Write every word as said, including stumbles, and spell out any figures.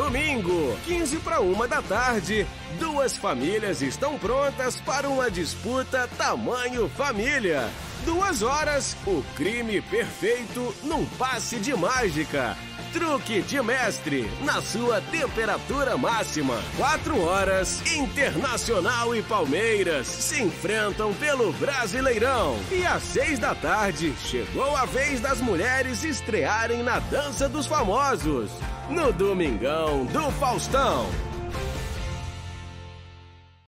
domingo, quinze para uma da tarde, duas famílias estão prontas para uma disputa tamanho família. Duas horas, o crime perfeito num passe de mágica. Truque de mestre, na sua temperatura máxima. Quatro horas, Internacional e Palmeiras se enfrentam pelo Brasileirão. E às seis da tarde, chegou a vez das mulheres estrearem na Dança dos Famosos. No Domingão do Faustão.